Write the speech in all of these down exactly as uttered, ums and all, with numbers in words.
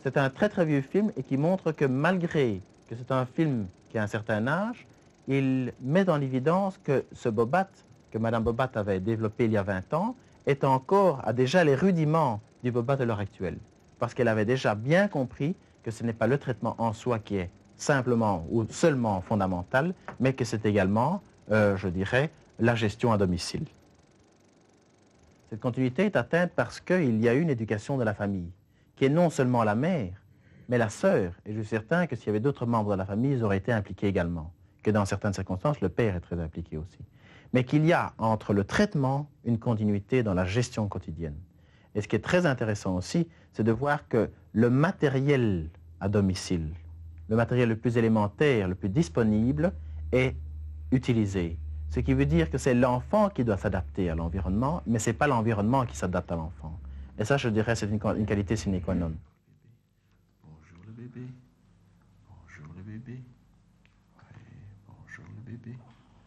C'est un très très vieux film et qui montre que malgré que c'est un film qui a un certain âge, il met en évidence que ce Bobat, que Madame Bobat avait développé il y a vingt ans, est encore, a déjà les rudiments du Bobat de l'heure actuelle. Parce qu'elle avait déjà bien compris que ce n'est pas le traitement en soi qui est simplement ou seulement fondamental, mais que c'est également, euh, je dirais, la gestion à domicile. Cette continuité est atteinte parce qu'il y a eu une éducation de la famille, qui est non seulement la mère, mais la sœur. Et je suis certain que s'il y avait d'autres membres de la famille, ils auraient été impliqués également. Que dans certaines circonstances, le père est très impliqué aussi. Mais qu'il y a entre le traitement une continuité dans la gestion quotidienne. Et ce qui est très intéressant aussi, c'est de voir que le matériel à domicile, le matériel le plus élémentaire, le plus disponible, est utilisé. Ce qui veut dire que c'est l'enfant qui doit s'adapter à l'environnement, mais ce n'est pas l'environnement qui s'adapte à l'enfant. Et ça, je dirais, c'est une, une qualité sine qua non. Bonjour le bébé. Bonjour le bébé. Oui, bonjour le bébé.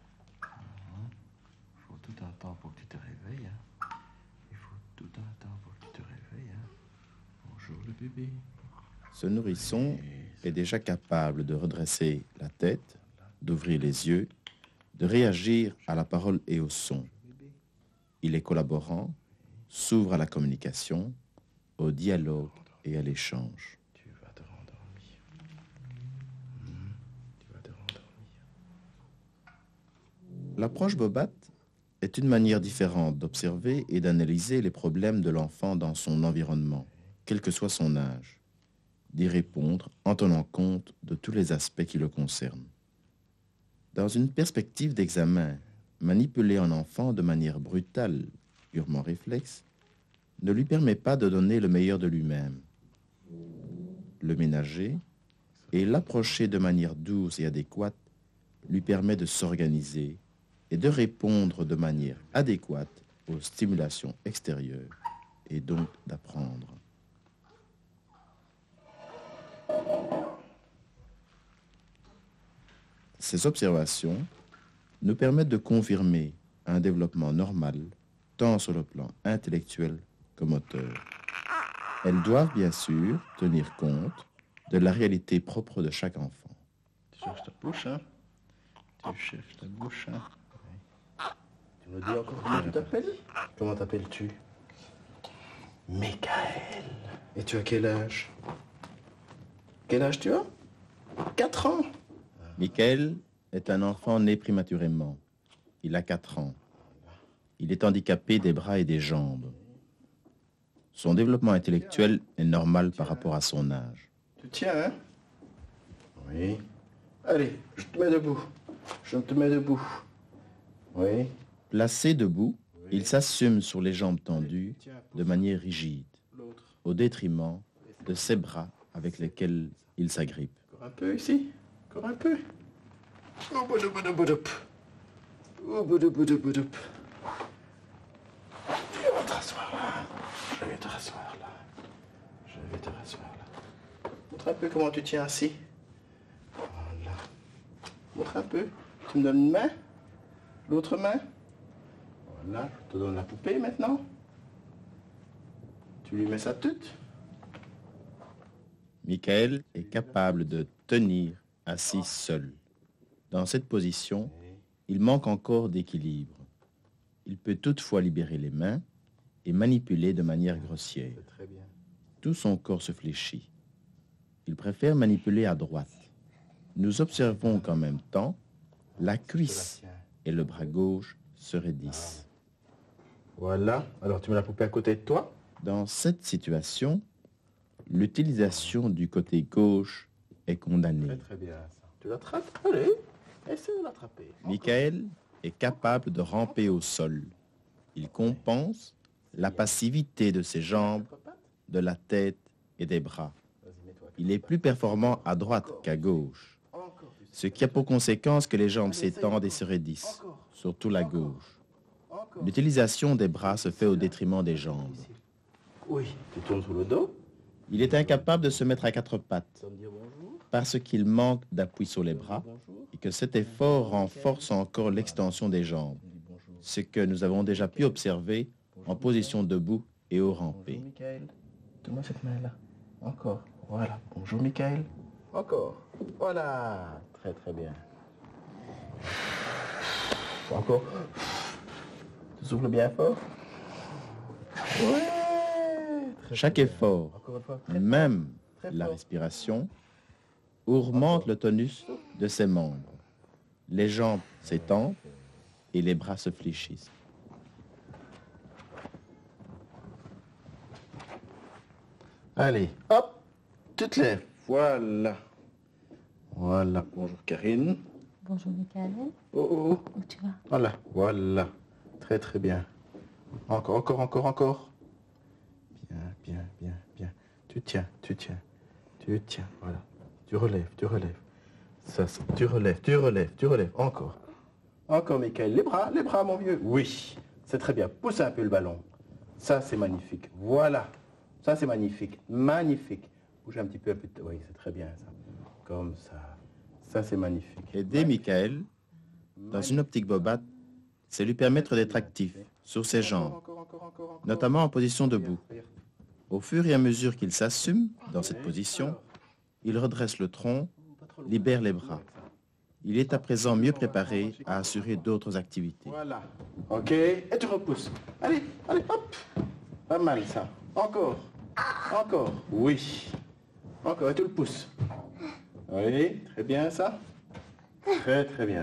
Il faut tout un temps pour que tu te réveilles. Hein. Il faut tout un temps pour que tu te réveilles. Hein. Bonjour le bébé. Ce nourrisson est déjà capable de redresser la tête, d'ouvrir les yeux, de réagir à la parole et au son. Il est collaborant, s'ouvre à la communication, au dialogue et à l'échange. Tu vas te rendormir. Mmh. Tu vas te rendormir. L'approche Bobat est une manière différente d'observer et d'analyser les problèmes de l'enfant dans son environnement, quel que soit son âge, d'y répondre en tenant compte de tous les aspects qui le concernent. Dans une perspective d'examen, manipuler un enfant de manière brutale, purement réflexe, ne lui permet pas de donner le meilleur de lui-même. Le ménager et l'approcher de manière douce et adéquate lui permet de s'organiser et de répondre de manière adéquate aux stimulations extérieures et donc d'apprendre. Ces observations nous permettent de confirmer un développement normal, tant sur le plan intellectuel que moteur. Elles doivent bien sûr tenir compte de la réalité propre de chaque enfant. Tu cherches ta bouche, hein? Tu cherches ta bouche, hein? Oui. Tu me dis encore comment tu t'appelles? Comment t'appelles-tu? Michael. Et tu as quel âge? Quel âge tu as? Quatre ans. Michael est un enfant né prématurément. Il a quatre ans. Il est handicapé des bras et des jambes. Son développement intellectuel est normal par rapport à son âge. Tu tiens, hein? Oui. Allez, je te mets debout. Je te mets debout. Oui. Placé debout, il s'assume sur les jambes tendues de manière rigide, au détriment de ses bras avec lesquels il s'agrippe. Encore un peu ici. Encore un peu. Oh, boudou, boudou, boudou. Oh, boudou, boudou, boudou. Tu vas te rasseoir là. Je vais te rasseoir là. Je vais te rasseoir là. Montre un peu comment tu tiens assis. Voilà. Montre un peu. Tu me donnes une main. L'autre main. Voilà. Je te donne la poupée maintenant. Tu lui mets sa tête. Michael est capable de tenir assis seul. Dans cette position, il manque encore d'équilibre. Il peut toutefois libérer les mains et manipuler de manière grossière. Très bien. Tout son corps se fléchit. Il préfère manipuler à droite. Nous observons qu'en même temps, la cuisse et le bras gauche se raidissent. Voilà. Alors tu mets la poupée à côté de toi. Dans cette situation, l'utilisation du côté gauche est condamnée. Très très bien ça. Tu l'attrapes? Allez, essaie de l'attraper. Michael est capable de ramper au sol. Il compense la passivité de ses jambes, de la tête et des bras. Il est plus performant à droite qu'à gauche, ce qui a pour conséquence que les jambes s'étendent et se raidissent, surtout la gauche. L'utilisation des bras se fait au détriment des jambes. Oui, tu tournes sous le dos. Il est incapable de se mettre à quatre pattes parce qu'il manque d'appui sur les bras et que cet effort renforce encore l'extension des jambes, ce que nous avons déjà pu observer en position debout et au rampé. Michael, donne-moi cette main-là. Encore. Voilà. Bonjour, Michael. Encore. Voilà. Très, très bien. Encore. Tu souffles bien fort. Ouais. Très, Chaque très bien. effort, Encore une fois, très même fort. Très la fort. respiration, augmente Encore. le tonus de ses membres. Les jambes s'étendent et les bras se fléchissent. Allez, hop, tu te lèves. Voilà. Voilà. Bonjour, Karine. Bonjour Michael. Oh, oh, oh. Où tu vas? Voilà, voilà. Très, très bien. Encore, encore, encore, encore. Bien, bien, bien, bien. Tu tiens, tu tiens, tu tiens. Voilà. Tu relèves, tu relèves. Ça, ça, tu relèves, tu relèves, tu relèves. Encore. Encore, Michael. Les bras, les bras, mon vieux. Oui, c'est très bien. Pousse un peu le ballon. Ça, c'est magnifique. Voilà. Ça, c'est magnifique. Magnifique. Bouge un petit peu. Un peu. Oui, c'est très bien, ça. Comme ça. Ça, c'est magnifique. Aider Michael, dans une optique bobate, c'est lui permettre d'être actif sur ses jambes, Encore, encore, encore, encore. notamment en position Regarde, debout. regarde. Au fur et à mesure qu'il s'assume dans cette position, il redresse le tronc, libère les bras. Il est à présent mieux préparé à assurer d'autres activités. Voilà. OK. Et tu repousses. Allez, allez, hop. Pas mal, ça. Encore. Encore. Oui. Encore. Et tu le pousses. Oui. Très bien, ça. Très, très bien.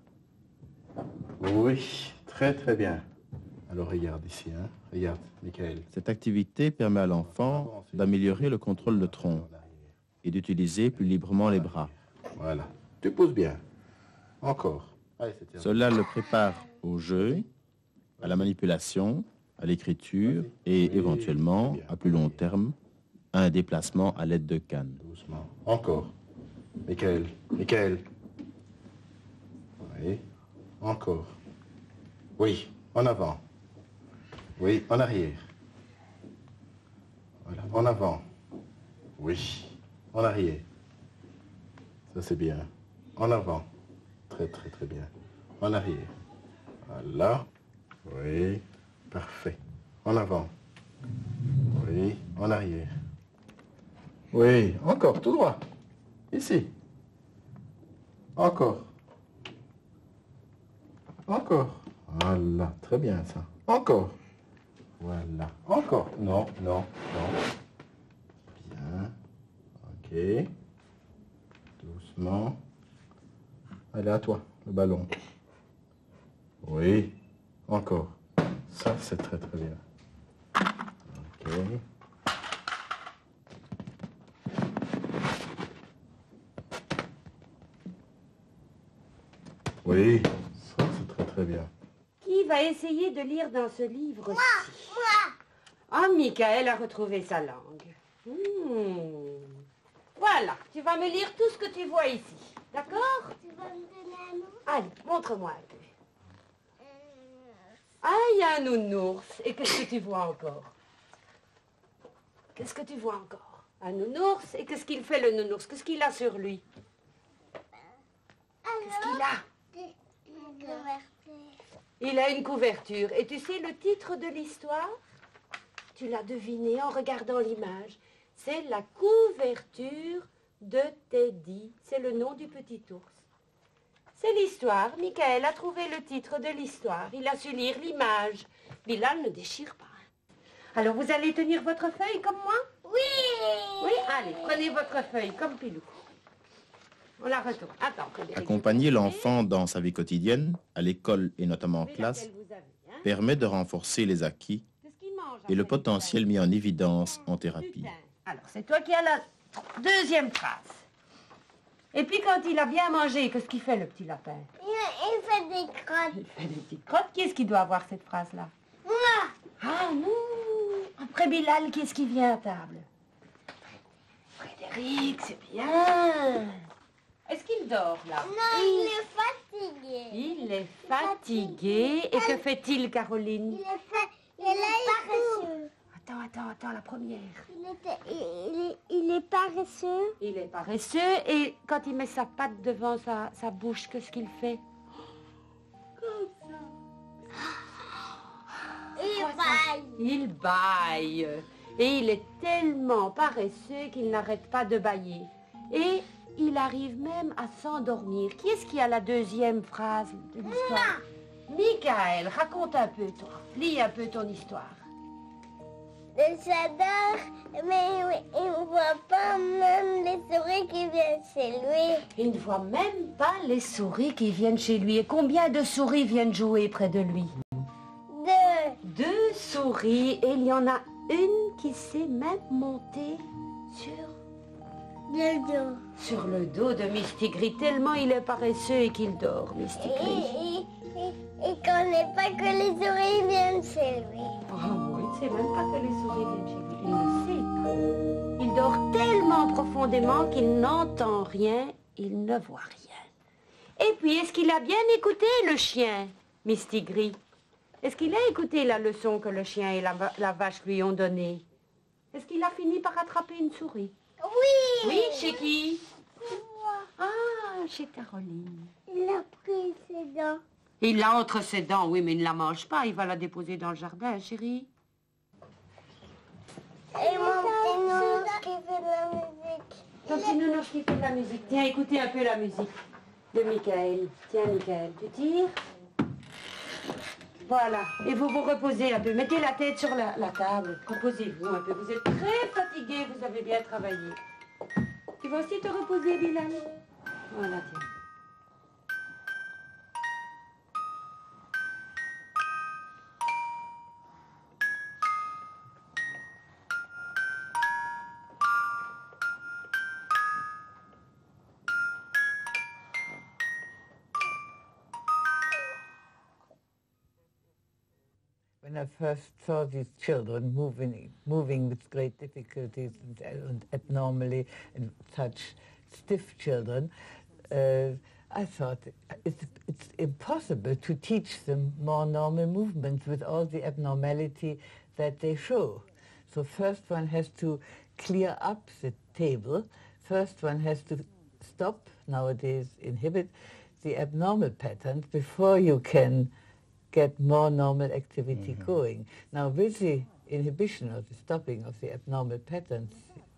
Oui. Très, très bien. Alors, regarde ici, hein. Regarde, Michael. Cette activité permet à l'enfant d'améliorer le contrôle de tronc et d'utiliser plus librement les bras. Voilà. Tu pousses bien. Encore. Allez, c'est terminé. Cela le prépare au jeu, à la manipulation, à l'écriture et éventuellement, à plus long terme, à un déplacement à l'aide de cannes. Doucement. Encore. Michael. Michael. Oui. Encore. Oui. En avant. Oui. En arrière. Voilà. En avant. Oui. En arrière. Ça, c'est bien. En avant. Très, très, très bien. En arrière. Voilà. Oui. Parfait. En avant. Oui. En arrière. Oui. Encore. Tout droit. Ici. Encore. Encore. Voilà. Très bien, ça. Encore. Voilà. Encore. Non, non, non. Bien. OK. Doucement. Allez, à toi, le ballon. Oui. Encore. Ça, c'est très, très bien. OK. Oui. Ça, c'est très, très bien. Qui va essayer de lire dans ce livre-ci? Moi, moi. Ah, Michael a retrouvé sa langue. Hmm. Voilà, tu vas me lire tout ce que tu vois ici. D'accord? Tu vas me donner un nom? Allez, montre-moi un peu. Ah, il y a un nounours. Et qu'est-ce que tu vois encore? Qu'est-ce que tu vois encore? Un nounours. Et qu'est-ce qu'il fait, le nounours? Qu'est-ce qu'il a sur lui? Qu'est-ce qu'il a? Une couverture. Il a une couverture. Et tu sais le titre de l'histoire? Tu l'as deviné en regardant l'image. C'est la couverture de Teddy. C'est le nom du petit ours. C'est l'histoire. Michael a trouvé le titre de l'histoire. Il a su lire l'image. Bilal ne déchire pas. Alors, vous allez tenir votre feuille comme moi? Oui. Oui, allez, prenez votre feuille comme Pilou. On la retourne. Attends. que Accompagner l'enfant dans sa vie quotidienne, à l'école et notamment en Oui, classe, laquelle vous avez, hein? permet de renforcer les acquis Qu'est-ce qu'il mange et le après, potentiel Michael? mis en évidence en thérapie. Putain. Alors, c'est toi qui as la deuxième phrase. Et puis, quand il a bien mangé, qu'est-ce qu'il fait, le petit lapin? Il, il fait des crottes. Il fait des petites crottes. Qui est-ce qui doit avoir cette phrase-là? Moi. Ah, non. Après Bilal, qui est-ce qui vient à table? Frédéric, c'est bien. Est-ce qu'il dort, là? Non, il est fatigué. Il est fatigué. Et que fait-il, Caroline? Il est, fa... il est paresseux. Attends, attends, attends, la première. Il est, il, est, il est paresseux. Il est paresseux et quand il met sa patte devant sa, sa bouche, qu'est-ce qu'il fait? Comme ça. Il Quoi, ça? baille. Il baille. Et il est tellement paresseux qu'il n'arrête pas de bâiller. Et il arrive même à s'endormir. Qui est-ce qui a la deuxième phrase de l'histoire? Michael, raconte un peu, toi. Lis un peu ton histoire. J'adore, mais il ne voit pas même les souris qui viennent chez lui. Il ne voit même pas les souris qui viennent chez lui. Et combien de souris viennent jouer près de lui? Deux. Deux souris, et il y en a une qui sait même monter sur... Le dos. Sur le dos de Mistigris, tellement il est paresseux et qu'il dort, Et, Mistigris. et, et, et qu'on n'est pas que les souris viennent chez lui. Oh, il ne sait même pas que les souris viennent chez lui. Il ne sait pas. Il dort tellement profondément qu'il n'entend rien, il ne voit rien. Et puis, est-ce qu'il a bien écouté le chien, Mistigris? Est-ce qu'il a écouté la leçon que le chien et la, la vache lui ont donnée? Est-ce qu'il a fini par attraper une souris? Oui. Oui, chez qui? Moi. Ah, chez Caroline. Il a pris ses dents. Il l'a entre ses dents, oui, mais il ne la mange pas. Il va la déposer dans le jardin, chérie. Et mon petit nounours qui fait de la musique. Ton petit nounours qui fait de la musique. Tiens, écoutez un peu la musique de Michael. Tiens, Michael, tu tires. Voilà. Et vous vous reposez un peu. Mettez la tête sur la, la table. Reposez-vous un peu. Vous êtes très fatigué. Vous avez bien travaillé. Tu vas aussi te reposer, Bilal? Voilà, tiens. When I first saw these children moving, moving with great difficulties and, and abnormally, and such stiff children, uh, I thought it's, it's impossible to teach them more normal movements with all the abnormality that they show. So first one has to clear up the table. First one has to stop, nowadays inhibit, the abnormal patterns before you can get more normal activity mm-hmm. going. Now with the inhibition or the stopping of the abnormal patterns,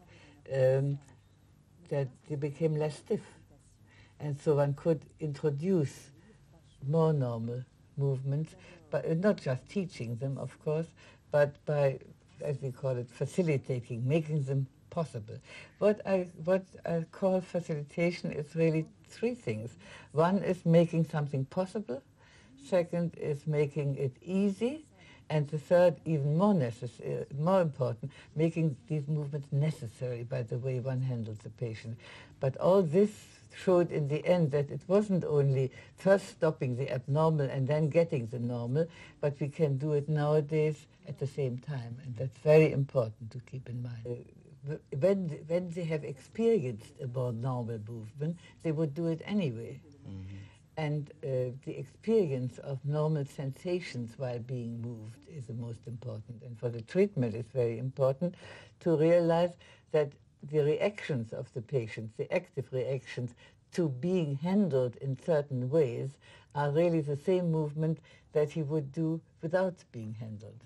um, that they became less stiff. And so one could introduce more normal movements, but uh, not just teaching them, of course, but by, as we call it, facilitating, making them possible. What I, what I call facilitation is really three things. One is making something possible. Second is making it easy, and the third, even more necessary, more important, making these movements necessary by the way one handles the patient. But all this showed in the end that it wasn't only first stopping the abnormal and then getting the normal, but we can do it nowadays at the same time, and that's very important to keep in mind. Uh, when, when they have experienced a more normal movement, they would do it anyway. Mm-hmm. And uh, the experience of normal sensations while being moved is the most important. And for the treatment, it's very important to realize that the reactions of the patients, the active reactions to being handled in certain ways, are really the same movement that he would do without being handled.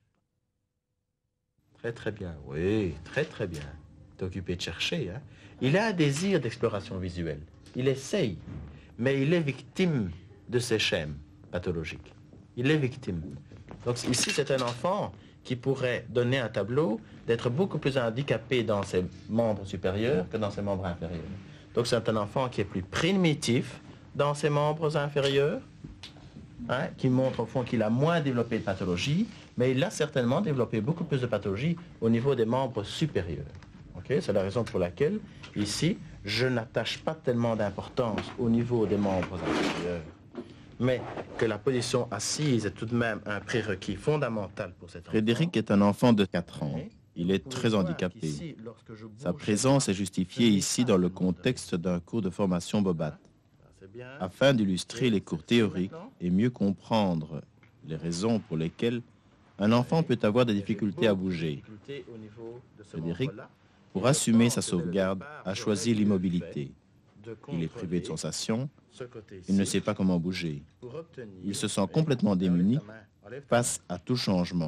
Très très bien, oui, très très bien. T'es occupé de chercher, hein. Il a un désir d'exploration visuelle. Il essaye. Mais il est victime de ces schèmes pathologiques. Il est victime. Donc ici, c'est un enfant qui pourrait donner un tableau d'être beaucoup plus handicapé dans ses membres supérieurs que dans ses membres inférieurs. Donc c'est un enfant qui est plus primitif dans ses membres inférieurs, hein, qui montre au fond qu'il a moins développé de pathologie, mais il a certainement développé beaucoup plus de pathologie au niveau des membres supérieurs. Okay? C'est la raison pour laquelle, ici, je n'attache pas tellement d'importance au niveau des membres inférieurs, mais que la position assise est tout de même un prérequis fondamental pour cette enfant. Frédéric est un enfant de quatre ans. Il est très handicapé. Sa présence est justifiée ici dans le contexte d'un cours de formation Bobat. Afin d'illustrer les cours théoriques et mieux comprendre les raisons pour lesquelles un enfant peut avoir des difficultés à bouger, Frédéric, pour assumer sa sauvegarde, a choisi l'immobilité. Il est privé de sensation, il ne sait pas comment bouger. Il se sent complètement démuni face à tout changement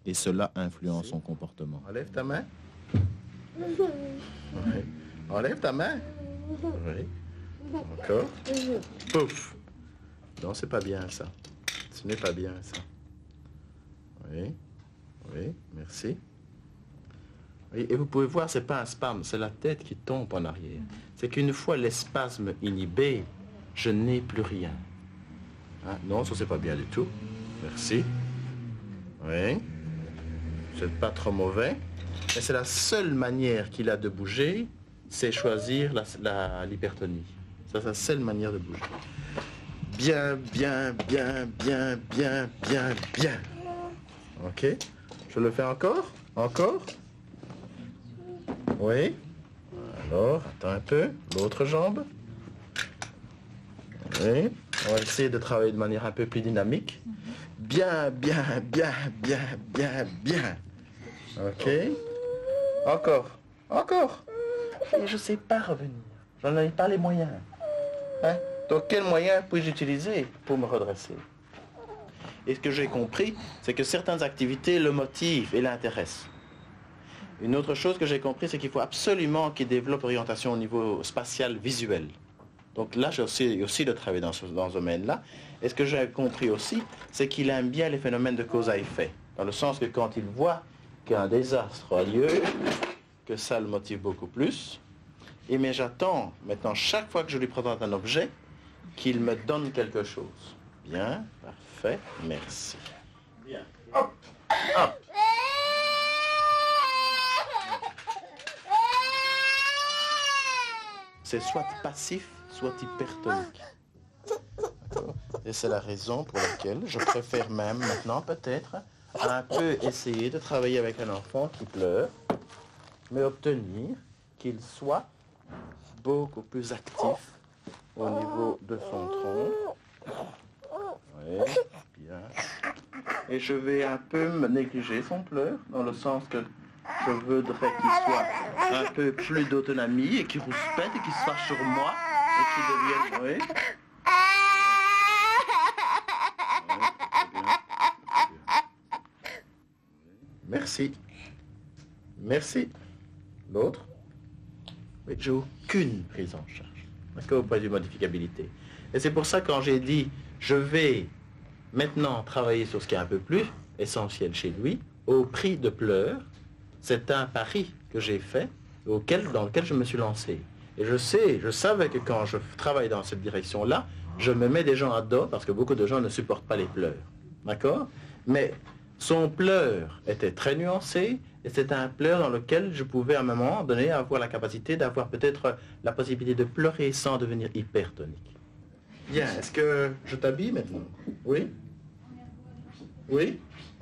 et cela influence son comportement. Enlève ta main. Oui. Enlève ta main. Oui. Encore. Pouf. Non, c'est pas bien ça. Ce n'est pas bien ça. Oui. Oui, merci. Oui, et vous pouvez voir, c'est pas un spasme, c'est la tête qui tombe en arrière. C'est qu'une fois les spasmes inhibés, je n'ai plus rien. Hein? Non, ça c'est pas bien du tout. Merci. Oui. C'est pas trop mauvais. Mais c'est la seule manière qu'il a de bouger, c'est choisir la, la, l'hypertonie. C'est sa seule manière de bouger. Bien, bien, bien, bien, bien, bien, bien. Ok. Je le fais encore? Encore? Oui. Alors, attends un peu. L'autre jambe. Oui. On va essayer de travailler de manière un peu plus dynamique. Bien, bien, bien, bien, bien, bien. Ok. Encore. Encore. Et je ne sais pas revenir. J'en ai pas les moyens. Hein? Donc, quel moyen puis-je utiliser pour me redresser? Et ce que j'ai compris, c'est que certaines activités le motivent et l'intéressent. Une autre chose que j'ai compris, c'est qu'il faut absolument qu'il développe l'orientation au niveau spatial visuel. Donc là, j'ai aussi, aussi de travailler dans ce, dans ce domaine-là. Et ce que j'ai compris aussi, c'est qu'il aime bien les phénomènes de cause à effet. Dans le sens que quand il voit qu'un désastre a lieu, que ça le motive beaucoup plus. Et mais j'attends maintenant, chaque fois que je lui présente un objet, qu'il me donne quelque chose. Bien, parfait, merci. Bien. Hop, hop. C'est soit passif, soit hypertonique. D'accord. Et c'est la raison pour laquelle je préfère même maintenant peut-être un peu essayer de travailler avec un enfant qui pleure, mais obtenir qu'il soit beaucoup plus actif au niveau de son tronc. Oui, bien. Et je vais un peu me négliger son pleur, dans le sens que je voudrais qu'il soit un peu plus d'autonomie et qu'il rouspète et qu'il se fâche sur moi et qu'il devienne... Oui. Merci. Merci. L'autre? Oui, j'ai aucune prise en charge. Parce qu'au point de vue modificabilité. Et c'est pour ça que quand j'ai dit, je vais maintenant travailler sur ce qui est un peu plus essentiel chez lui, au prix de pleurs, c'est un pari que j'ai fait, auquel, dans lequel je me suis lancé. Et je sais, je savais que quand je travaille dans cette direction-là, je me mets des gens à dos, parce que beaucoup de gens ne supportent pas les pleurs. D'accord? Mais son pleur était très nuancé, et c'était un pleur dans lequel je pouvais à un moment donné avoir la capacité d'avoir peut-être la possibilité de pleurer sans devenir hypertonique. Bien, est-ce que je t'habille maintenant? Oui? Oui?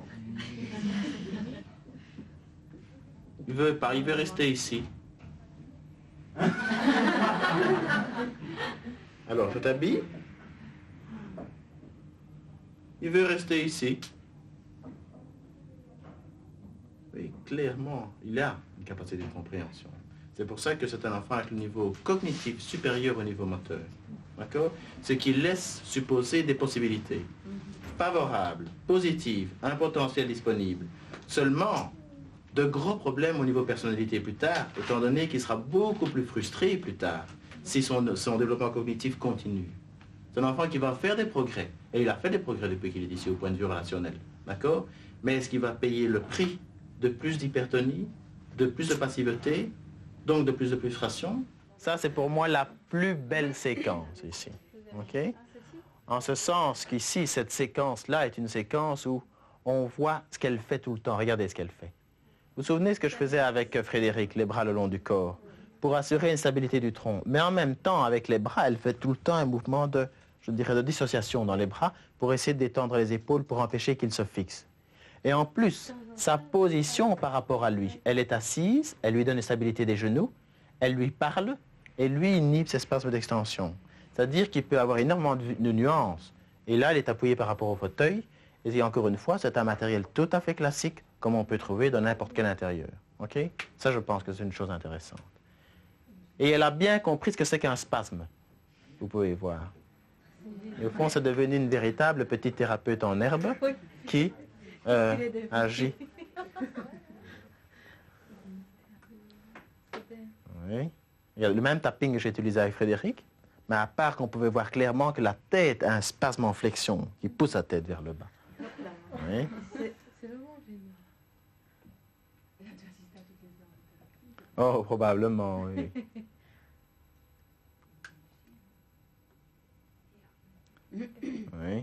Il veut pas, il veut rester ici. Alors, je t'habille? Il veut rester ici. Oui, clairement, il a une capacité de compréhension. C'est pour ça que c'est un enfant avec le niveau cognitif supérieur au niveau moteur. D'accord? Ce qui laisse supposer des possibilités favorables, positives, un potentiel disponible. Seulement, de gros problèmes au niveau personnalité plus tard, étant donné qu'il sera beaucoup plus frustré plus tard si son, son développement cognitif continue. C'est un enfant qui va faire des progrès. Et il a fait des progrès depuis qu'il est ici au point de vue relationnel. D'accord? Mais est-ce qu'il va payer le prix de plus d'hypertonie, de plus de passivité, donc de plus de frustration? Ça, c'est pour moi la plus belle séquence ici. OK? En ce sens qu'ici, cette séquence-là est une séquence où on voit ce qu'elle fait tout le temps. Regardez ce qu'elle fait. Vous vous souvenez ce que je faisais avec Frédéric, les bras le long du corps, pour assurer une stabilité du tronc. Mais en même temps, avec les bras, elle fait tout le temps un mouvement de, je dirais, de dissociation dans les bras pour essayer de détendre les épaules pour empêcher qu'ils se fixent. Et en plus, sa position par rapport à lui, elle est assise, elle lui donne une stabilité des genoux, elle lui parle et lui inhibe ses spasmes d'extension. C'est-à-dire qu'il peut avoir énormément de, de nuances. Et là, elle est appuyée par rapport au fauteuil. Et encore une fois, c'est un matériel tout à fait classique, comme on peut trouver dans n'importe quel intérieur. OK? Ça, je pense que c'est une chose intéressante. Et elle a bien compris ce que c'est qu'un spasme. Vous pouvez voir. Et au fond, c'est devenu une véritable petite thérapeute en herbe qui euh, agit Oui. Il y a le même tapping que j'ai utilisé avec Frédéric, mais à part qu'on pouvait voir clairement que la tête a un spasme en flexion qui pousse la tête vers le bas. Oui. C'est vraiment génial. Oh, probablement, oui. Oui.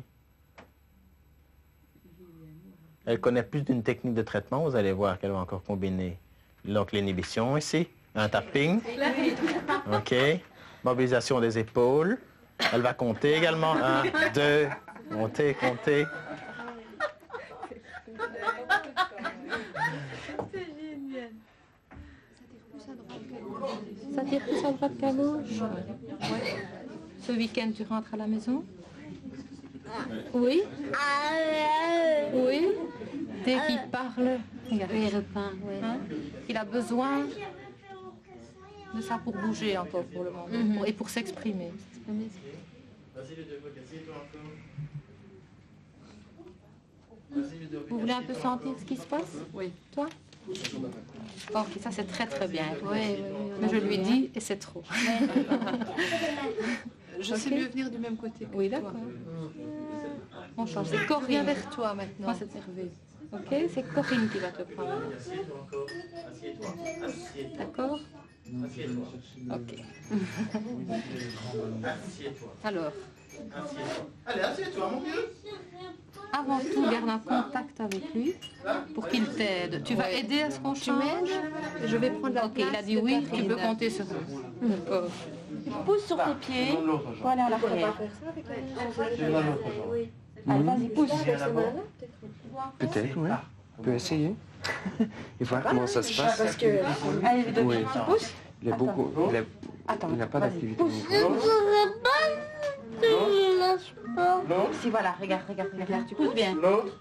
Elle connaît plus d'une technique de traitement. Vous allez voir qu'elle va encore combiner donc l'inhibition ici, un tapping. OK. Mobilisation des épaules. Elle va compter également. Un, deux, compter, compter. C'est génial. Ça tire plus à droite qu'à gauche. Ouais. Ce week-end, tu rentres à la maison? Oui. Oui. Dès qu'il parle, regarde. Oui, il repeint, oui. Hein? Il a besoin de ça pour bouger encore pour le moment. Mhm. Pour- et pour s'exprimer. Vous voulez un peu sentir ce qui se passe? Oui. Toi? Ok, ça c'est très très bien. Oui, oui, oui, on Mais je a lui vu, dis et c'est trop. Je sais Ok. mieux venir du même côté que Oui, toi. d'accord. On change. C'est Je viens Corinne. vers toi maintenant. Moi, c'est Hervé. Ok, c'est Corinne qui va te prendre. D'accord? Ok. Alors, Allez, assieds-toi, mon vieux. avant tout, garde un contact avec lui pour qu'il t'aide. Tu vas Ouais. aider à ce qu'on Tu change? m'aides? Je vais prendre la Ok, place il a dit de oui, tu Catherine. peux compter sur moi. D'accord. Pousse sur tes pieds pour aller en arrière. Allez, vas-y, pousse. Peut-être, oui. On peut essayer. Et voir comment ça se passe. Parce que... Allez, deux Oui. tu pousses. Il a beaucoup. Il a, Attends, il n'a pas vas-y, d'activité. pousse. Je pourrais pas te lâche pas. Si, voilà, regarde, regarde, regarde, tu pousses bien. L'autre.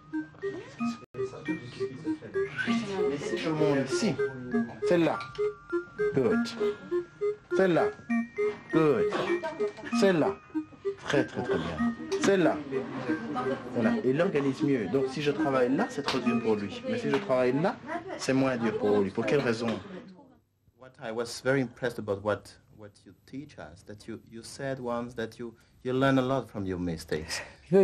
Ici, je monte ici. Celle-là. Good. Celle-là. Good. Celle-là. Très, très, très bien. Celle-là. Voilà. Il organise mieux. Donc, si je travaille là, c'est trop dur pour lui. Mais si je travaille là, c'est moins dur pour lui. Pour quelle raison? What I was very impressed about what what you teach us, that you you said once that you you learn a lot from your mistakes.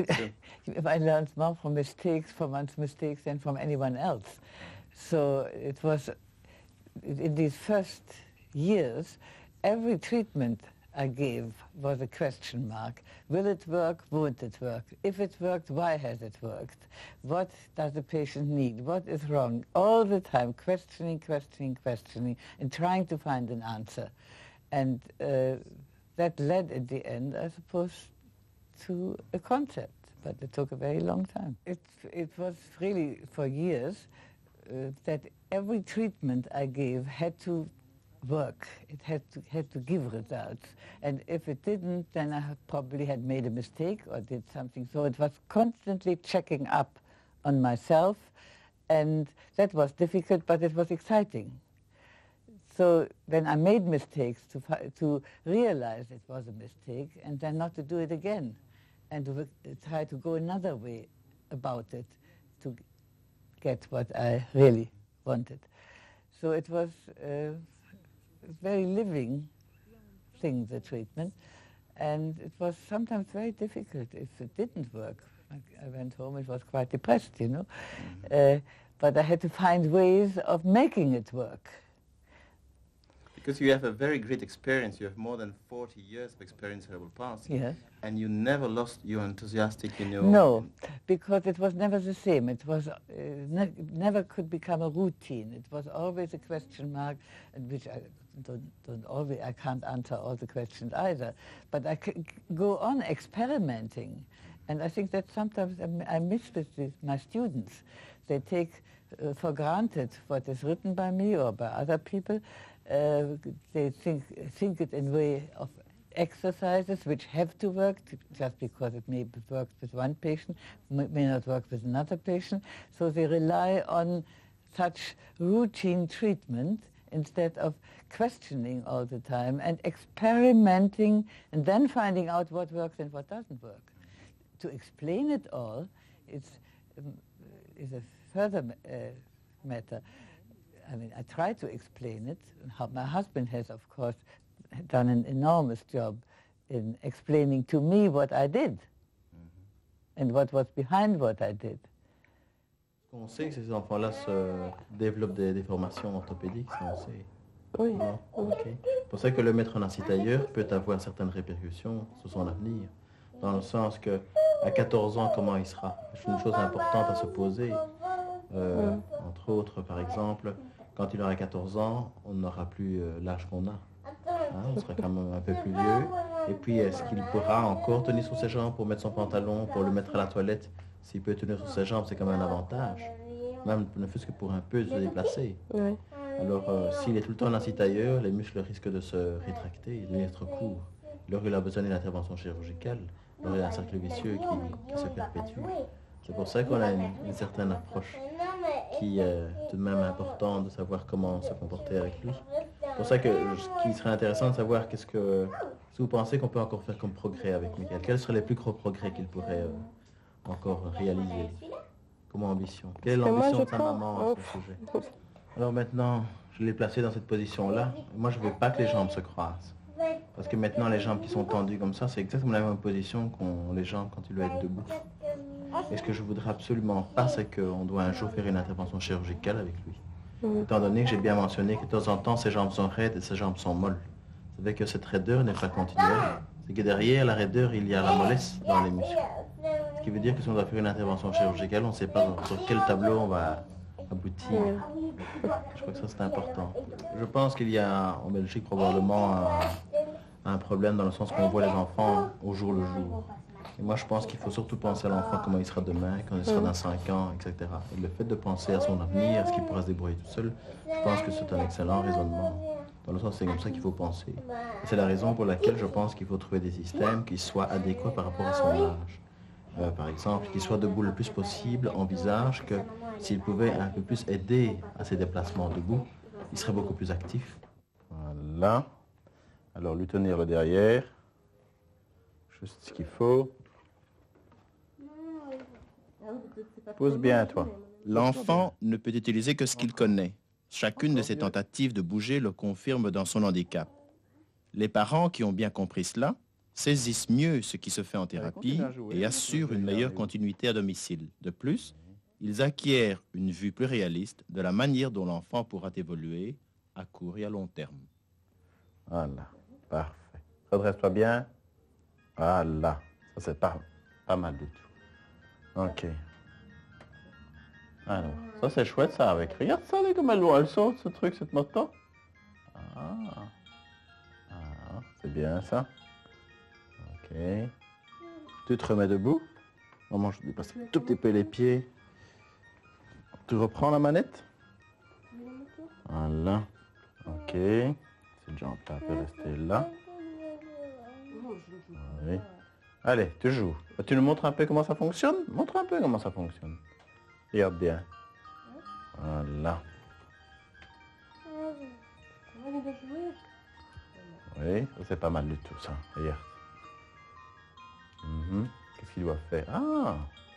I learned more from mistakes, from one's mistakes, than from anyone else. So it was, in these first years, every treatment I gave was a question mark. Will it work? Won't it work? If it worked, why has it worked? What does the patient need? What is wrong? All the time, questioning, questioning, questioning, and trying to find an answer. And uh, that led, at the end, I suppose, to a concept, but it took a very long time. It, it was really, for years, uh, that every treatment I gave had to work. It had to, had to give results. And if it didn't, then I had probably had made a mistake or did something. So it was constantly checking up on myself, and that was difficult, but it was exciting. So then I made mistakes to, fi- to realize it was a mistake and then not to do it again and to uh, try to go another way about it to g- get what I really wanted. So it was uh, a very living thing, the treatment, and it was sometimes very difficult if it didn't work. I, I went home, it was quite depressed, you know. Uh, but I had to find ways of making it work. Because you have a very great experience. You have more than forty years of experience in cerebral palsy. Yes. And you never lost your enthusiastic in your... No, because it was never the same. It was uh, ne- never could become a routine. It was always a question mark, and which I don't, don't always, I can't answer all the questions either. But I could go on experimenting, and I think that sometimes I m- I miss with the, my students. They take uh, for granted what is written by me or by other people. Uh, they think think it in way of exercises which have to work t- just because it may be work with one patient, may, may not work with another patient. So they rely on such routine treatment instead of questioning all the time and experimenting and then finding out what works and what doesn't work. To explain it all is, um, is a further uh, matter. I mean, I try to explain it. My husband has, of course, done an enormous job in explaining to me what I did mm-hmm. and what was behind what I did. On sait que ces enfants-là se développent des déformations orthopédiques, ça on sait. Oui. Non? Okay. C'est pour ça que le mettre en incitailleur peut avoir certaines répercussions sur son avenir, dans le sens que à quatorze ans, comment il sera? C'est une chose importante à se poser. Euh, mm. Entre autres, par exemple, quand il aura quatorze ans, on n'aura plus euh, l'âge qu'on a. Hein, on sera quand même un peu plus vieux. Et puis, est-ce qu'il pourra encore tenir sur ses jambes pour mettre son pantalon, pour le mettre à la toilette? S'il peut tenir sur ses jambes, c'est quand même un avantage. Même ne fût-ce que pour un peu se déplacer. Oui. Alors, euh, s'il est tout le temps en incitailleur, les muscles risquent de se rétracter, de devenir trop courts. Alors, il a besoin d'une intervention chirurgicale. Alors, il y a un cercle vicieux qui, qui se perpétue. C'est pour ça qu'on a une, une certaine approche qui est tout de même important de savoir comment se comporter avec lui. C'est pour ça que ce qui serait intéressant de savoir qu'est-ce que... Si vous pensez qu'on peut encore faire comme progrès avec Michael, quels seraient les plus gros progrès qu'il pourrait euh, encore réaliser comme ambition? Quelle est l'ambition de sa maman à ce sujet? Alors maintenant, je l'ai placé dans cette position-là. Moi, je ne veux pas que les jambes se croisent. Parce que maintenant, les jambes qui sont tendues comme ça, c'est exactement la même position qu'ont les jambes quand il doit être debout. Et ce que je voudrais absolument pas, c'est qu'on doit un jour faire une intervention chirurgicale avec lui. Mmh. Étant donné que j'ai bien mentionné que de temps en temps, ses jambes sont raides et ses jambes sont molles. C'est vrai que cette raideur n'est pas continuelle. C'est que derrière la raideur, il y a la mollesse dans les muscles. Ce qui veut dire que si on doit faire une intervention chirurgicale, on ne sait pas sur quel tableau on va aboutir. Je crois que ça, c'est important. Je pense qu'il y a en Belgique probablement un, un problème dans le sens qu'on voit les enfants au jour le jour. Et moi, je pense qu'il faut surtout penser à l'enfant, comment il sera demain, quand il sera dans cinq ans, et cetera. Et le fait de penser à son avenir, à ce qu'il pourra se débrouiller tout seul, je pense que c'est un excellent raisonnement. Dans le sens, c'est comme ça qu'il faut penser. Et c'est la raison pour laquelle je pense qu'il faut trouver des systèmes qui soient adéquats par rapport à son âge. Euh, par exemple, qu'il soit debout le plus possible, envisage que s'il pouvait un peu plus aider à ses déplacements debout, il serait beaucoup plus actif. Voilà. Alors, lui tenir le derrière. Juste ce qu'il faut. Pose bien, toi. L'enfant ne peut utiliser que ce qu'il connaît. Chacune de ses tentatives de bouger le confirme dans son handicap. Les parents qui ont bien compris cela saisissent mieux ce qui se fait en thérapie et assurent une meilleure continuité à domicile. De plus, ils acquièrent une vue plus réaliste de la manière dont l'enfant pourra évoluer à court et à long terme. Voilà, parfait. Redresse-toi bien. Voilà, ça c'est pas, pas mal du tout. Ok. Alors, ça c'est chouette ça avec. Regarde ça, comme elle, elle saute ce truc, cette moto. Ah, ah c'est bien ça. Ok. Tu te remets debout. Maman, je dépasse un tout petit peu les pieds. Tu reprends la manette. Voilà. Ok. Cette jambe-là peut rester là. Oui. Allez, tu joues. Tu nous montres un peu comment ça fonctionne? Montre un peu comment ça fonctionne. Regarde bien. Voilà. Oui, ça c'est pas mal du tout ça. Regarde. Mm-hmm. Qu'est-ce qu'il doit faire? Ah!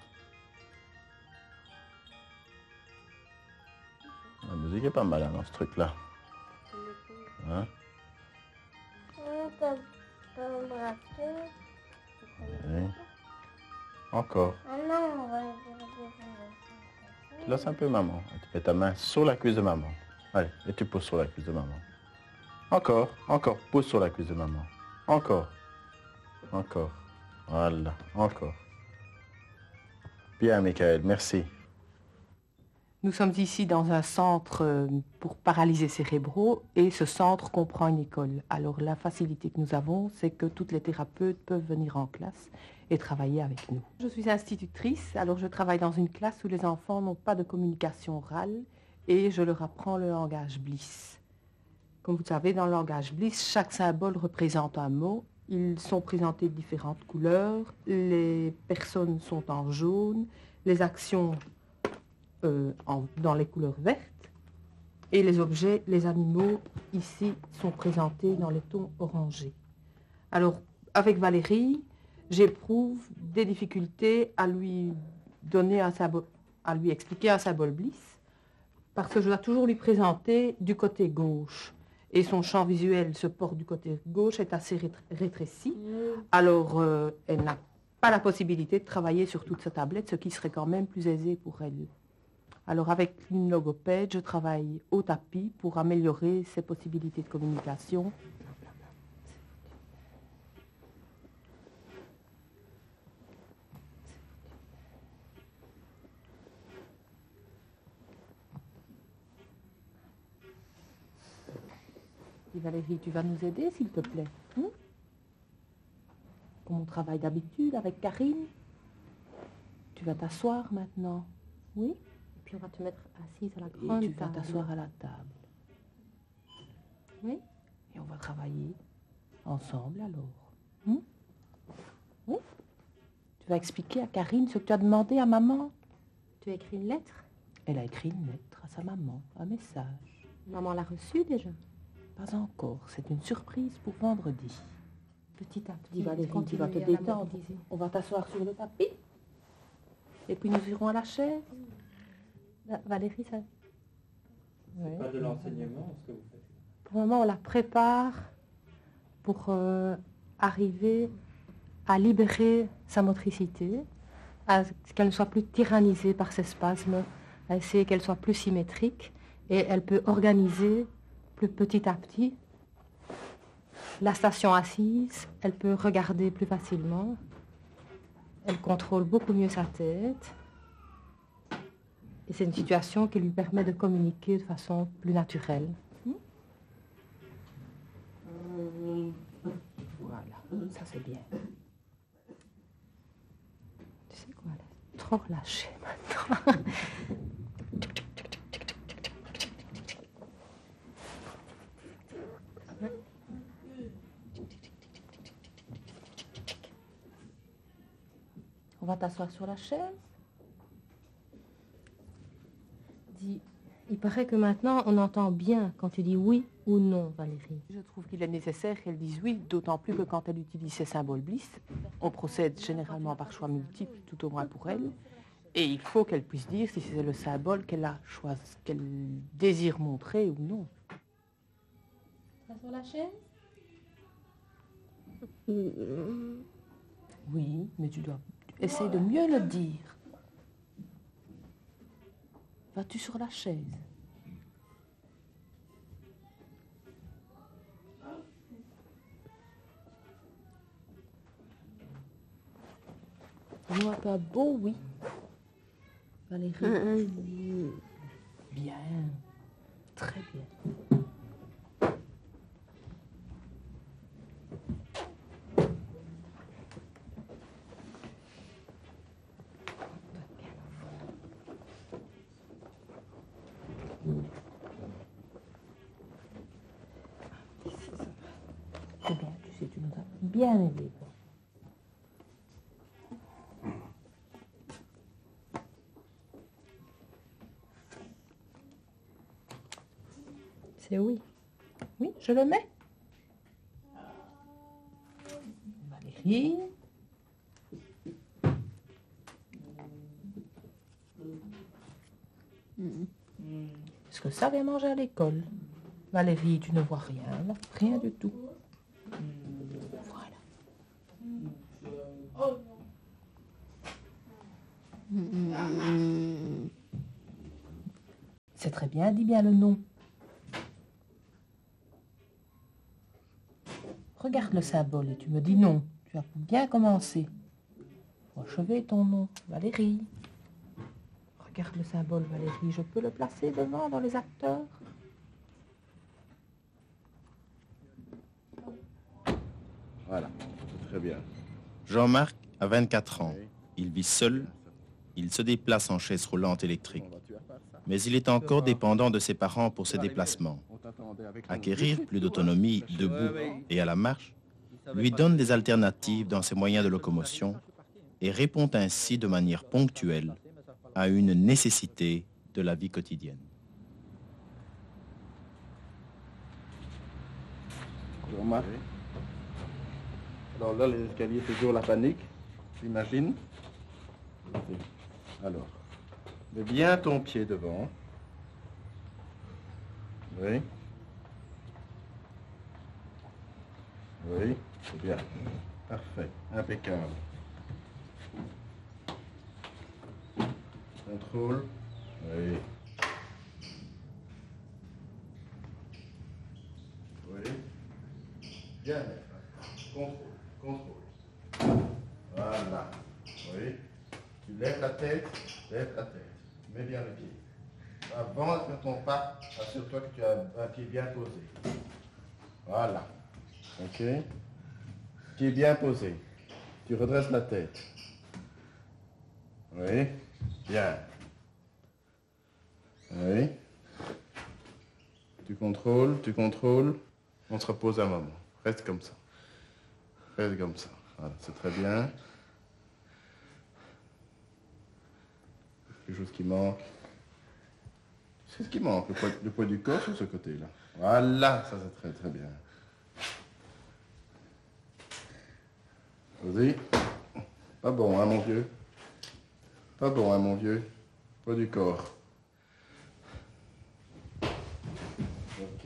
La musique est pas mal hein, dans ce truc-là. Hein? Oui. Encore. Tu laisses un peu maman. Tu mets ta main sur la cuisse de maman. Allez, et tu pousses sur la cuisse de maman. Encore, encore, pousse sur la cuisse de maman. Encore. Encore. Voilà, encore. Bien, Michael, merci. Nous sommes ici dans un centre pour paralysés cérébraux et ce centre comprend une école. Alors la facilité que nous avons, c'est que toutes les thérapeutes peuvent venir en classe et travailler avec nous. Je suis institutrice, alors je travaille dans une classe où les enfants n'ont pas de communication orale et je leur apprends le langage Bliss. Comme vous savez, dans le langage Bliss, chaque symbole représente un mot. Ils sont présentés de différentes couleurs, les personnes sont en jaune, les actions Euh, en, dans les couleurs vertes et les objets, les animaux ici sont présentés dans les tons orangés. Alors avec Valérie, j'éprouve des difficultés à lui donner un symbole, à lui expliquer un symbole Bliss Parce que je dois toujours lui présenter du côté gauche. Et son champ visuel se porte du côté gauche, est assez rétréci. Alors, euh, elle n'a pas la possibilité de travailler sur toute sa tablette, ce qui serait quand même plus aisé pour elle. Alors, avec une logopède, je travaille au tapis pour améliorer ses possibilités de communication. Valérie, tu vas nous aider, s'il te plaît, hein? Comme on travaille d'habitude avec Karine. Tu vas t'asseoir maintenant, oui? Et puis on va te mettre assise à la grande Et tu vas table. t'asseoir à la table. Oui. Et on va travailler ensemble, alors. Hein? Oui? Tu vas expliquer à Karine ce que tu as demandé à maman. Tu as écrit une lettre? Elle a écrit une lettre à sa maman, un message. Maman l'a reçu déjà? Pas encore, c'est une surprise pour vendredi. Petit à petit, Dis Valérie, tu vas te continuez à la détendre. mobiliser. On va t'asseoir sur le tapis. Et puis nous irons à la chaise. Va- Valérie, ça... Oui. Pas de l'enseignement, ce que vous faites. Pour le moment, on la prépare pour euh, arriver à libérer sa motricité, à ce qu'elle ne soit plus tyrannisée par ses spasmes, à essayer qu'elle soit plus symétrique, et elle peut organiser plus petit à petit la station assise, elle peut regarder plus facilement, elle contrôle beaucoup mieux sa tête, et c'est une situation qui lui permet de communiquer de façon plus naturelle. Voilà, ça c'est bien. Tu sais quoi, elle est trop relâchée maintenant. On va t'asseoir sur la chaise. Dis, il paraît que maintenant on entend bien quand tu dis oui ou non, Valérie. Je trouve qu'il est nécessaire qu'elle dise oui, d'autant plus que quand elle utilise ses symboles Bliss, on procède généralement par choix multiples, tout au moins pour elle. Et il faut qu'elle puisse dire si c'est le symbole qu'elle a choisi, qu'elle désire montrer ou non. Ça sur la chaise? Oui, mais tu dois essayer de mieux le dire. Vas-tu sur la chaise? Dis-moi pas beau, oui. Valérie. Bien. Très bien. C'est bien, tu sais, tu nous as bien aidés. C'est oui. Oui, je le mets. Valérie. Est-ce que ça vient manger à l'école? Valérie, tu ne vois rien, là, rien du tout. Voilà. C'est très bien, dis bien le nom. Regarde le symbole et tu me dis non. Tu as bien commencé. Faut achever ton nom, Valérie. Regarde le symbole, Valérie. Je peux le placer devant dans les acteurs? Voilà, c'est très bien. Jean-Marc a vingt-quatre ans. Il vit seul. Il se déplace en chaise roulante électrique. Mais il est encore dépendant de ses parents pour ses déplacements. Acquérir plus d'autonomie debout et à la marche lui donne des alternatives dans ses moyens de locomotion et répond ainsi de manière ponctuelle à une nécessité de la vie quotidienne. Jean-Marc. Alors là, les escaliers, c'est toujours la panique, j'imagine. Alors, mets bien ton pied devant. Oui. Oui, c'est bien. Parfait, impeccable. Contrôle. Oui. Oui. Bien. Contrôle. Contrôle. Voilà. Oui. Tu lèves la tête. Lève la tête. Mets bien le pied. Avant de faire ton pas, assure-toi que tu as un pied bien posé. Voilà. Ok. Pied bien posé. Tu redresses la tête. Oui. Bien. Oui. Tu contrôles, tu contrôles. On se repose un moment. Reste comme ça. Reste comme ça. Voilà, c'est très bien. Quelque chose qui manque. C'est ce qui manque, le poids, le poids du corps sur ce côté-là. Voilà, ça c'est très très bien. Vas-y. Pas bon, hein, mon vieux. Pas bon, hein, mon vieux. Poids du corps. Ok.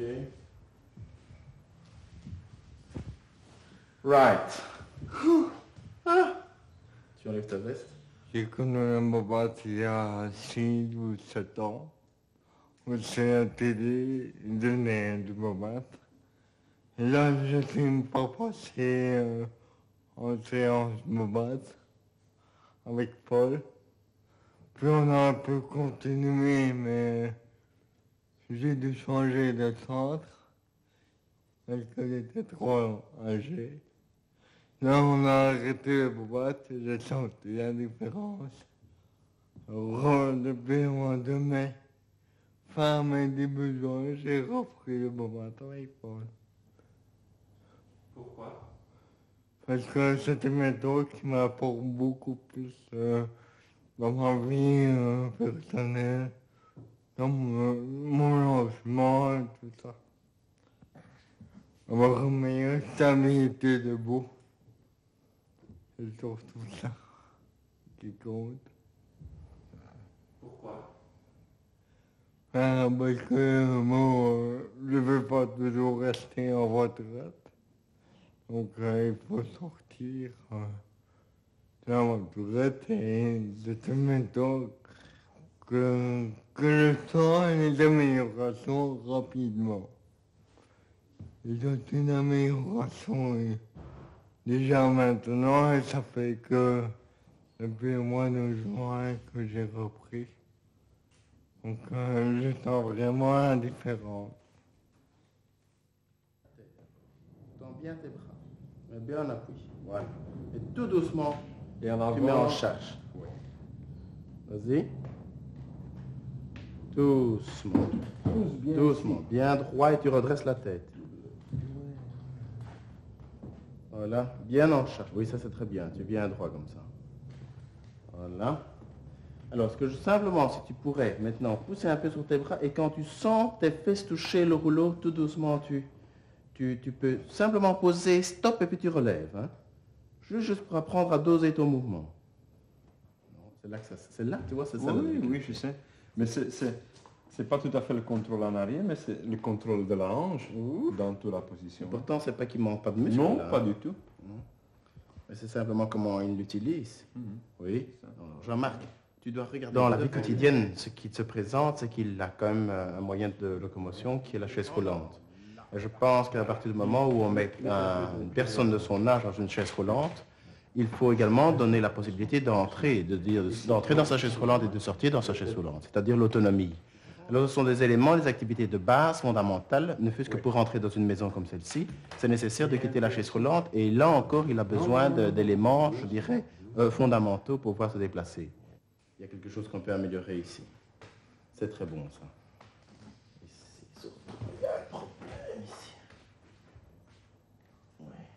Right. Ah. Tu enlèves ta veste? J'ai connu un Bobat il y a six ou sept ans. C'est la télé de du Bobat. Et là, je suis une fois passé euh, en séance Bobat avec Paul. Puis on a un peu continué, mais j'ai dû changer de centre parce que j'étais trop âgé. Là, on a arrêté le Bobat et j'ai senti la différence. Alors, depuis le mois de mai, fin mai début juin, j'ai repris le Bobat avec Paul. Pourquoi? Parce que c'est une méthode qui m'apporte beaucoup plus euh, dans ma vie euh, personnelle, dans mon, mon logement et tout ça. Avoir une meilleure stabilité debout. C'est surtout ça qui compte. Pourquoi? Ah, parce que moi, je ne veux pas toujours rester en retraite. Donc euh, il faut sortir euh, de la retraite et de cette méthode que, que je sens les améliorations rapidement. Et c'est une amélioration et déjà maintenant et ça fait que depuis le mois de juin que j'ai repris. Donc euh, je sens vraiment indifférent. Tends bien tes bras. Mets bien en appui. Voilà. Et tout doucement, Et en tu mets en avant, charge. Oui. Vas-y. Doucement. bien Doucement. Bien droit et tu redresses la tête. Voilà. Bien en charge. Oui, ça c'est très bien. Tu es bien droit comme ça. Voilà. Alors, ce que je, simplement, si tu pourrais maintenant pousser un peu sur tes bras et quand tu sens tes fesses toucher le rouleau, tout doucement, tu, tu, tu peux simplement poser stop et puis tu relèves. Hein. Juste, juste pour apprendre à doser ton mouvement. C'est là que ça, c'est là, tu vois, c'est ça. Oui, oui, je sais. Mais c'est, c'est, c'est pas tout à fait le contrôle en arrière, mais c'est le contrôle de la hanche dans toute la position. Pourtant, c'est pas qu'il manque pas de muscle. Non, là, pas hein. du tout. Non. Mais c'est simplement comment il l'utilise. Mhm. Oui. Alors, Jean-Marc, tu dois regarder. Dans la vie quotidienne, ce qui se présente, c'est qu'il a quand même un moyen de locomotion qui est la chaise roulante. Et je pense qu'à partir du moment où on met un- une personne de son âge dans une chaise roulante, il faut également donner la possibilité d'entrer, de dire, d'entrer dans sa chaise roulante et de sortir dans sa chaise roulante, c'est-à-dire l'autonomie. Alors, ce sont des éléments, des activités de base fondamentales, ne fût-ce que pour entrer dans une maison comme celle-ci, c'est nécessaire de quitter la chaise roulante et là encore, il a besoin de- d'éléments, je dirais, euh, fondamentaux pour pouvoir se déplacer. Il y a quelque chose qu'on peut améliorer ici. C'est très bon, ça. Ici, il y a un problème ici. Ouais.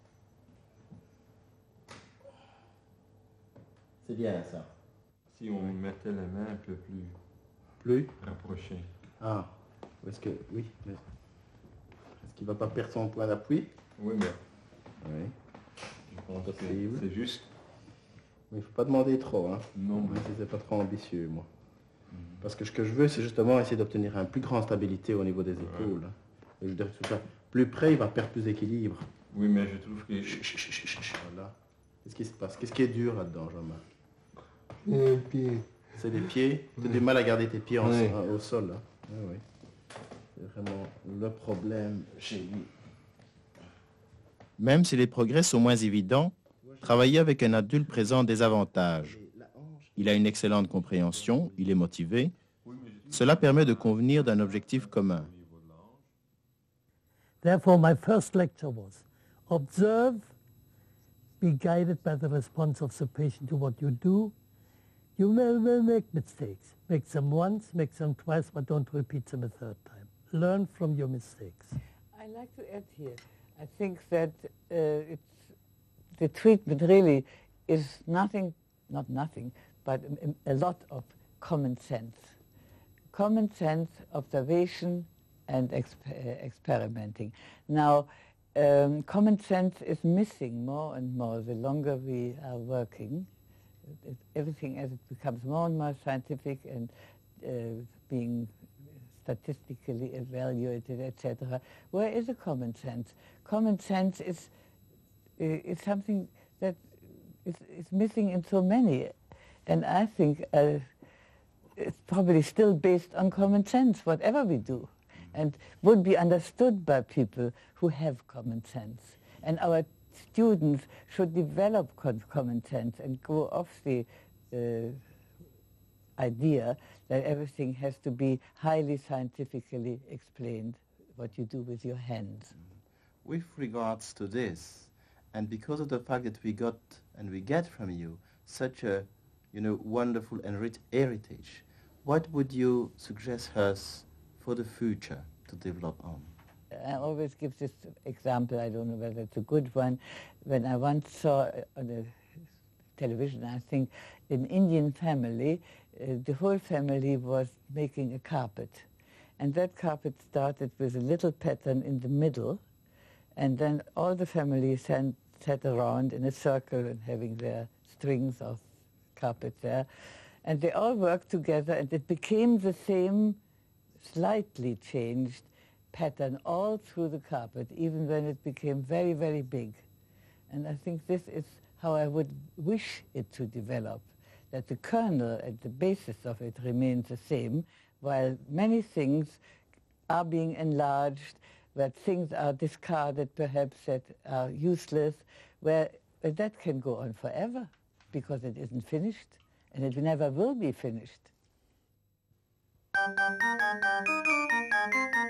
C'est bien, ça. Si on mettait les mains un peu plus Plus rapprochées. Ah, est-ce que... Oui, mais... Est-ce qu'il ne va pas perdre son point d'appui? Oui, mais Oui. je pense que Possible. c'est juste. Mais il ne faut pas demander trop, hein. Non, Je ne suis pas trop ambitieux, moi. Parce que ce que je veux, c'est justement essayer d'obtenir une plus grande stabilité au niveau des épaules. Et je veux dire que tout ça, plus près, il va perdre plus d'équilibre. Oui, mais je trouve que... Chut, chut, chut, chut, chut. Voilà. Qu'est-ce qui se passe? Qu'est-ce qui est dur là-dedans, Jean-Marc? Les pieds. C'est les pieds? Tu as du mal à garder tes pieds en- Oui. au sol, là. Oui, oui. C'est vraiment le problème chez lui. Même si les progrès sont moins évidents, travailler avec un adulte présente des avantages. Il a une excellente compréhension, il est motivé. Cela permet de convenir d'un objectif commun. Therefore, my first lecture was, observe, be guided by the response of the patient to what you do. You will, will make mistakes. Make them once, make them twice, but don't repeat them a third time. Learn from your mistakes. I'd like to add here, I think that uh, it's, the treatment really is nothing, not nothing, but a, a lot of common sense. Common sense, observation, and exp uh, experimenting. Now, um, common sense is missing more and more the longer we are working. It, everything as it becomes more and more scientific and uh, being statistically evaluated, et cetera. Where is the common sense? Common sense is, uh, is something that is, is missing in so many. And I think uh, it's probably still based on common sense, whatever we do, and would be understood by people who have common sense. And our students should develop common sense and go off the uh, idea that everything has to be highly scientifically explained, what you do with your hands. With regards to this, and because of the fact that we got and we get from you such a, you know, wonderful and rich heritage, what would you suggest us for the future to develop on? I always give this example, I don't know whether it's a good one. When I once saw on the television, I think, an Indian family, uh, the whole family was making a carpet. And that carpet started with a little pattern in the middle, and then all the family sat, sat around in a circle and having their strings of carpet there. And they all worked together, and it became the same slightly changed pattern all through the carpet, even when it became very, very big. And I think this is how I would wish it to develop, that the kernel and the basis of it remains the same, while many things are being enlarged, where things are discarded perhaps that are useless, where, where that can go on forever, because it isn't finished, and it never will be finished.